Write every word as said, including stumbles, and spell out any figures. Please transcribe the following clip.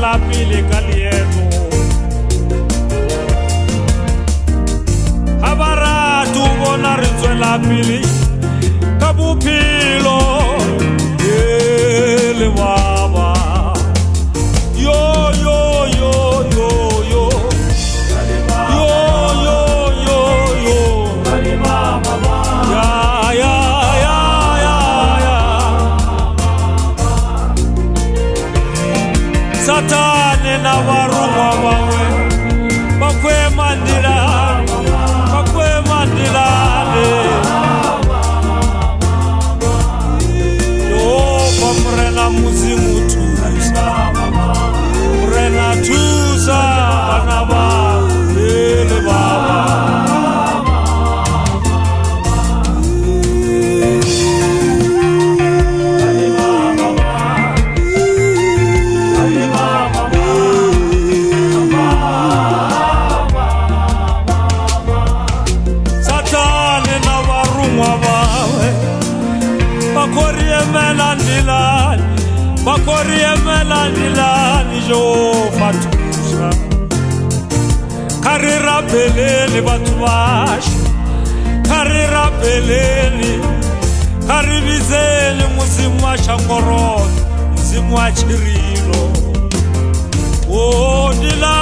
tswela pele ka leeto ha ba rate ho bona re tswela pele ka bophelo le baba yo yo yo yo yo yo yo yo yo ya ya ya ya ya Satane na varumwa vawe bakwema Ndila bakwema Ndila Mrena muzimu tuza Mrena tuza Banaba Ele baba Satane na varumwa vawe Bakorie mela Ndila Bakorie mela Ndila Nijo fatusha Karira peleni batubashi Karira peleni Karibizeli muzimu wa shangoro Muzimu wa chirilo Oh Ndila